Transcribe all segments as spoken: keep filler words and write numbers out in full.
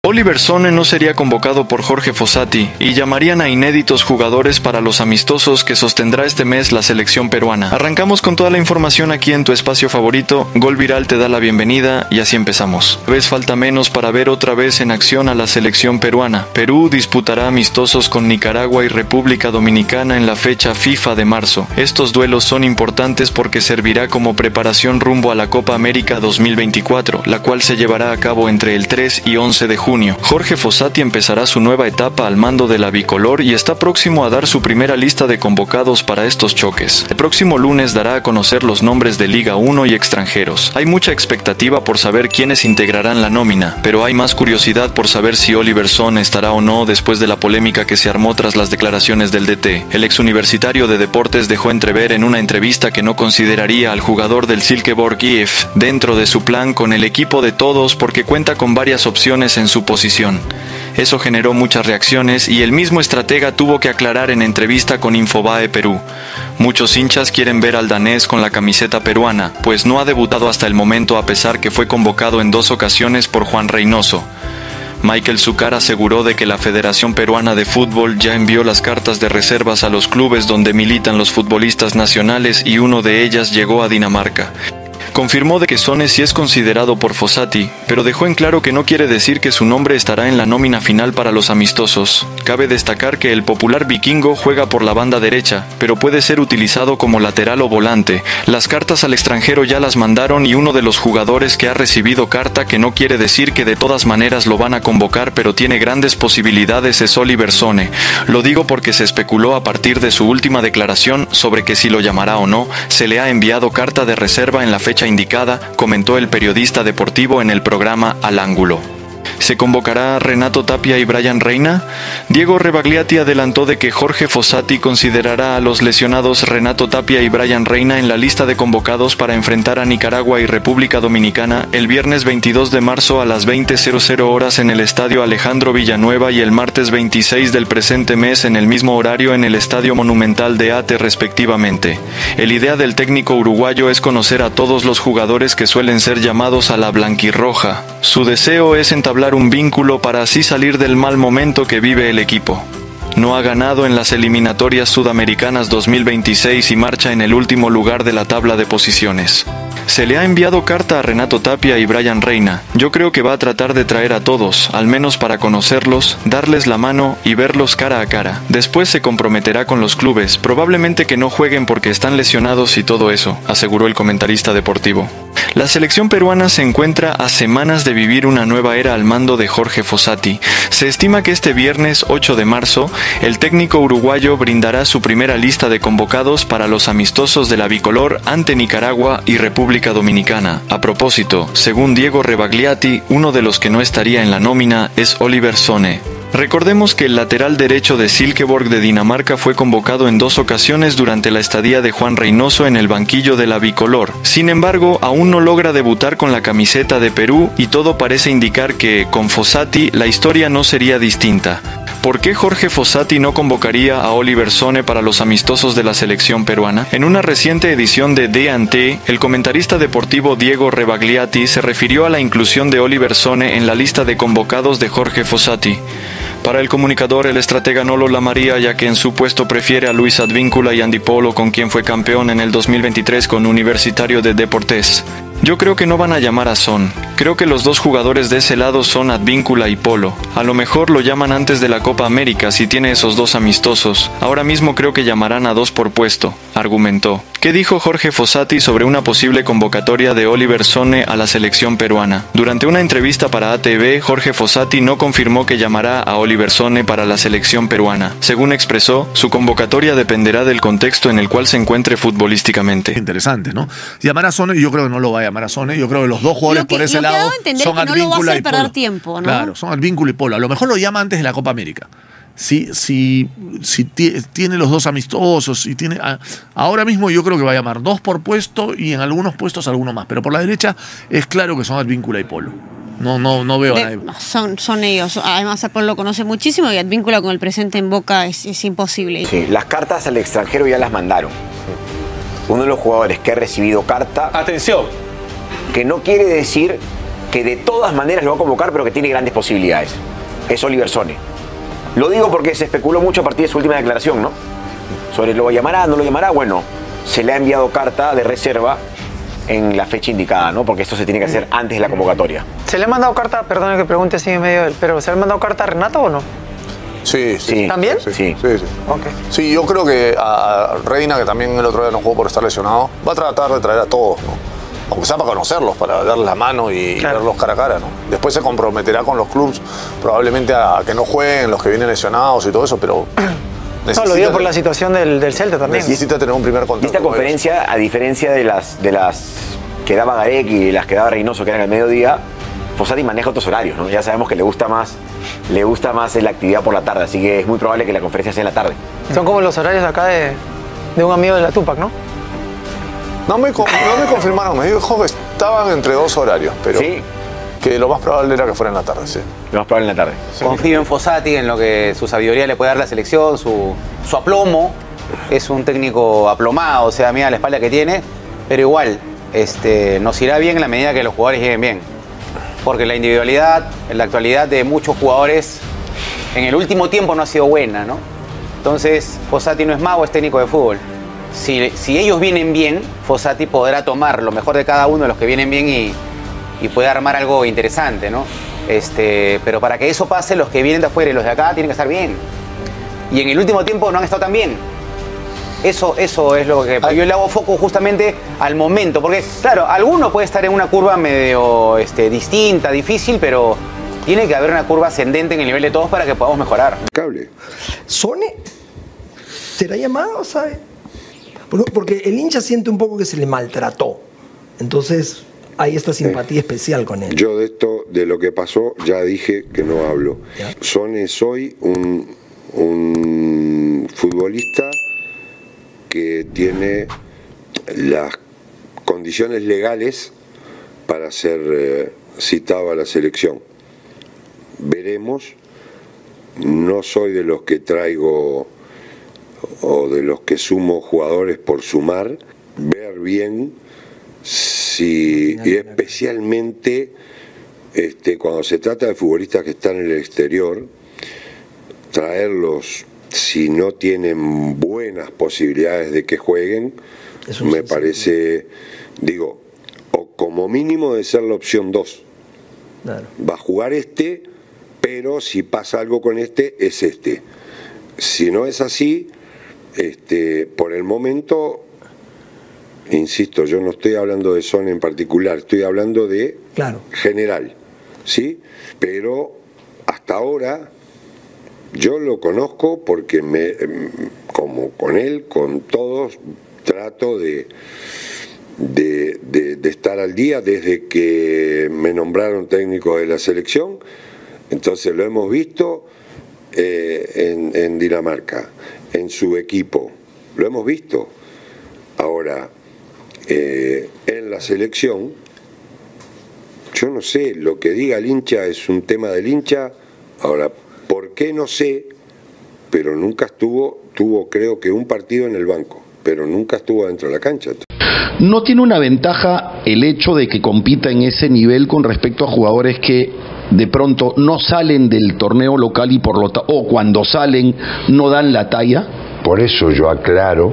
Oliver Sone no sería convocado por Jorge Fossati y llamarían a inéditos jugadores para los amistosos que sostendrá este mes la selección peruana. Arrancamos con toda la información aquí en tu espacio favorito. Gol Viral te da la bienvenida y así empezamos. Vez falta menos para ver otra vez en acción a la selección peruana. Perú disputará amistosos con Nicaragua y República Dominicana en la fecha FIFA de marzo. Estos duelos son importantes porque servirá como preparación rumbo a la Copa América dos mil veinticuatro, la cual se llevará a cabo entre el tres y once de junio. Jorge Fossati empezará su nueva etapa al mando de la bicolor y está próximo a dar su primera lista de convocados para estos choques. El próximo lunes dará a conocer los nombres de Liga uno y extranjeros. Hay mucha expectativa por saber quiénes integrarán la nómina, pero hay más curiosidad por saber si Oliver Sone estará o no después de la polémica que se armó tras las declaraciones del D T. El ex universitario de deportes dejó entrever en una entrevista que no consideraría al jugador del Silkeborg I F dentro de su plan con el equipo de todos porque cuenta con varias opciones en su posición. Eso generó muchas reacciones y el mismo estratega tuvo que aclarar en entrevista con Infobae Perú. Muchos hinchas quieren ver al danés con la camiseta peruana, pues no ha debutado hasta el momento a pesar que fue convocado en dos ocasiones por Juan Reynoso. Michael Zucar aseguró de que la Federación Peruana de Fútbol ya envió las cartas de reservas a los clubes donde militan los futbolistas nacionales y uno de ellas llegó a Dinamarca. Confirmó de que Sone sí es considerado por Fossati, pero dejó en claro que no quiere decir que su nombre estará en la nómina final para los amistosos. Cabe destacar que el popular vikingo juega por la banda derecha, pero puede ser utilizado como lateral o volante. Las cartas al extranjero ya las mandaron y uno de los jugadores que ha recibido carta, que no quiere decir que de todas maneras lo van a convocar, pero tiene grandes posibilidades, es Oliver Sone. Lo digo porque se especuló a partir de su última declaración sobre que si lo llamará o no, se le ha enviado carta de reserva en la fecha indicada, comentó el periodista deportivo en el programa Al Ángulo. ¿Se convocará a Renato Tapia y Brian Reina? Diego Rebagliati adelantó de que Jorge Fossati considerará a los lesionados Renato Tapia y Brian Reina en la lista de convocados para enfrentar a Nicaragua y República Dominicana el viernes veintidós de marzo a las veinte horas en el Estadio Alejandro Villanueva y el martes veintiséis del presente mes en el mismo horario en el Estadio Monumental de Ate respectivamente. El idea del técnico uruguayo es conocer a todos los jugadores que suelen ser llamados a la blanquirroja. Su deseo es entablar un vínculo para así salir del mal momento que vive el equipo. No ha ganado en las eliminatorias sudamericanas dos mil veintiséis y marcha en el último lugar de la tabla de posiciones. Se le ha enviado carta a Renato Tapia y Brian Reina. Yo creo que va a tratar de traer a todos, al menos para conocerlos, darles la mano y verlos cara a cara. Después se comprometerá con los clubes, probablemente que no jueguen porque están lesionados y todo eso, aseguró el comentarista deportivo. La selección peruana se encuentra a semanas de vivir una nueva era al mando de Jorge Fossati. Se estima que este viernes ocho de marzo, el técnico uruguayo brindará su primera lista de convocados para los amistosos de la bicolor ante Nicaragua y República Dominicana. A propósito, según Diego Rebagliati, uno de los que no estaría en la nómina es Oliver Sone. Recordemos que el lateral derecho de Silkeborg de Dinamarca fue convocado en dos ocasiones durante la estadía de Juan Reynoso en el banquillo de la bicolor. Sin embargo, aún no logra debutar con la camiseta de Perú y todo parece indicar que, con Fossati, la historia no sería distinta. ¿Por qué Jorge Fossati no convocaría a Oliver Sone para los amistosos de la selección peruana? En una reciente edición de D and T, el comentarista deportivo Diego Rebagliati se refirió a la inclusión de Oliver Sone en la lista de convocados de Jorge Fossati. Para el comunicador, el estratega no lo llamaría ya que en su puesto prefiere a Luis Advíncula y Andy Polo, con quien fue campeón en el dos mil veintitrés con Universitario de Deportes. Yo creo que no van a llamar a Son. Creo que los dos jugadores de ese lado son Advíncula y Polo. A lo mejor lo llaman antes de la Copa América si tiene esos dos amistosos. Ahora mismo creo que llamarán a dos por puesto, argumentó. ¿Qué dijo Jorge Fossati sobre una posible convocatoria de Oliver Sone a la selección peruana? Durante una entrevista para A T V, Jorge Fossati no confirmó que llamará a Oliver Sone para la selección peruana. Según expresó, su convocatoria dependerá del contexto en el cual se encuentre futbolísticamente. Interesante, ¿no? Llamar a Sone, yo creo que no lo va a llamar a Sone. Yo creo que los dos jugadores que, por ese lado son Advíncula no y Polo. Perder tiempo, ¿no? Claro, son Advíncula y Polo. A lo mejor lo llama antes de la Copa América. Si, si, si tiene los dos amistosos, y tiene a, ahora mismo yo creo que va a llamar dos por puesto y en algunos puestos alguno más. Pero por la derecha es claro que son Advíncula y Polo. No, no, no veo a nadie. Son, son ellos. Además, a Polo lo conoce muchísimo y Advíncula con el presente en Boca es, es imposible. Sí, las cartas al extranjero ya las mandaron. Uno de los jugadores que ha recibido carta. Atención. Que no quiere decir que de todas maneras lo va a convocar, pero que tiene grandes posibilidades. Es Oliver Sone. Lo digo porque se especuló mucho a partir de su última declaración, ¿no? Sobre lo llamará, no lo llamará. Bueno, se le ha enviado carta de reserva en la fecha indicada, ¿no? Porque esto se tiene que hacer antes de la convocatoria. ¿Se le ha mandado carta, perdón que pregunte así en medio del, pero ¿se le ha mandado carta a Renato o no? Sí, sí. Sí. ¿También? Sí, Sí. sí, sí. Ok. Sí, yo creo que a Reina, que también el otro día no jugó por estar lesionado, va a tratar de traer a todos, ¿no? Aunque sea para conocerlos, para darles la mano y Claro. verlos cara a cara, ¿no? Después se comprometerá con los clubes, probablemente a, a que no jueguen los que vienen lesionados y todo eso, pero No, lo digo por la situación del, del Celta también. necesita tener un primer Y contacto. esta con conferencia, a diferencia de las, de las que daba Gareca y de las que daba Reynoso, que eran al mediodía, Fossati maneja otros horarios, ¿no? Ya sabemos que le gusta más, le gusta más la actividad por la tarde, así que es muy probable que la conferencia sea en la tarde. Son como los horarios acá de, de un amigo de la Tupac, ¿no? No me, con- no me confirmaron, me dijo que estaban entre dos horarios, pero Sí, que lo más probable era que fuera en la tarde, sí. lo más probable en la tarde. Confío en Fossati, en lo que su sabiduría le puede dar la selección, su, su aplomo. Es un técnico aplomado, o sea, mira la espalda que tiene, pero igual este, nos irá bien en la medida que los jugadores lleguen bien. Porque la individualidad, en la actualidad de muchos jugadores, en el último tiempo no ha sido buena, ¿no? Entonces, Fossati no es mago, es técnico de fútbol. Si, si ellos vienen bien, Fossati podrá tomar lo mejor de cada uno de los que vienen bien y, y puede armar algo interesante, ¿no? Este, pero para que eso pase, los que vienen de afuera y los de acá tienen que estar bien. Y en el último tiempo no han estado tan bien. Eso, eso es lo que yo le hago foco justamente al momento. Porque, claro, alguno puede estar en una curva medio este, distinta, difícil, pero tiene que haber una curva ascendente en el nivel de todos para que podamos mejorar. Cable. ¿Sone? ¿Será llamado, sabe? Porque- Porque el hincha siente un poco que se le maltrató. Entonces hay esta simpatía especial con él. Yo de esto, de lo que pasó, ya dije que no hablo. Ya. Sone, soy un, un futbolista que tiene las condiciones legales para ser eh, citado a la selección. Veremos. No soy de los que traigo o de los que sumo jugadores por sumar. Ver bien si, y especialmente este, cuando se trata de futbolistas que están en el exterior, traerlos si no tienen buenas posibilidades de que jueguen, Es un me sinsentido. parece, digo, o como mínimo de ser la opción dos. Claro. Va a jugar este, pero si pasa algo con este, es este. Si no es así, este, por el momento, insisto, yo no estoy hablando de Son en particular, estoy hablando de Claro. general, ¿sí? Pero hasta ahora yo lo conozco porque me, como con él, con todos, trato de, de, de, de estar al día desde que me nombraron técnico de la selección. Entonces lo hemos visto eh, en, en Dinamarca, en su equipo, lo hemos visto. Ahora, eh, en la selección, yo no sé, lo que diga el hincha es un tema del hincha. Ahora, ¿por qué? No sé, pero nunca estuvo, tuvo creo que un partido en el banco, pero nunca estuvo dentro de la cancha. ¿No tiene una ventaja el hecho de que compita en ese nivel con respecto a jugadores que de pronto no salen del torneo local y por lo ta- o cuando salen no dan la talla? Por eso yo aclaro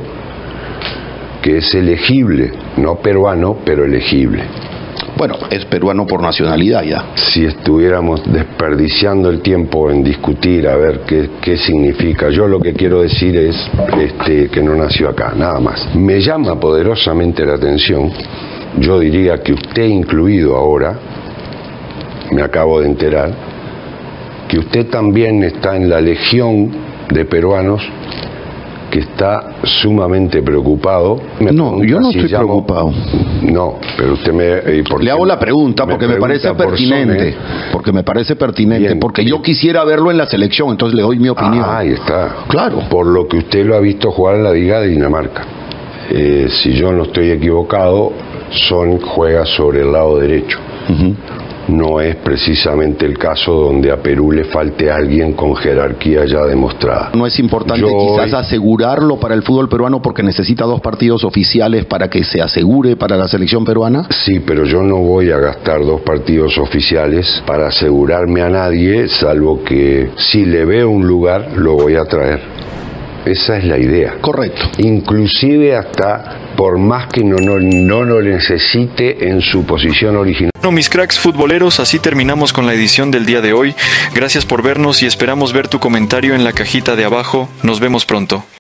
que es elegible, no peruano, pero elegible. Bueno, es peruano por nacionalidad ya. Si estuviéramos desperdiciando el tiempo en discutir a ver qué, qué significa, yo lo que quiero decir es este, que no nació acá, nada más. Me llama poderosamente la atención, yo diría que usted incluido ahora, me acabo de enterar, que usted también está en la legión de peruanos que está sumamente preocupado. Me No, yo no si estoy llamo- preocupado. No, pero usted me... eh, ¿por Le qué hago la pregunta porque me, pregunta parece por pertinente. Sone? Porque me parece pertinente. Bien, porque bien. yo quisiera verlo en la selección, entonces le doy mi opinión. Ah, ahí está. Claro. Por lo que usted lo ha visto jugar en la Liga de Dinamarca. Eh, si yo no estoy equivocado, Son juega sobre el lado derecho. Ujú. no es precisamente el caso donde a Perú le falte alguien con jerarquía ya demostrada. ¿No es importante Yo quizás hoy- asegurarlo para el fútbol peruano porque necesita dos partidos oficiales para que se asegure para la selección peruana? Sí, pero yo no voy a gastar dos partidos oficiales para asegurarme a nadie, salvo que si le veo un lugar, lo voy a traer. Esa es la idea. Correcto. Inclusive hasta por más que no, no, no lo necesite en su posición original. Bueno, mis cracks futboleros, así terminamos con la edición del día de hoy. Gracias por vernos y esperamos ver tu comentario en la cajita de abajo. Nos vemos pronto.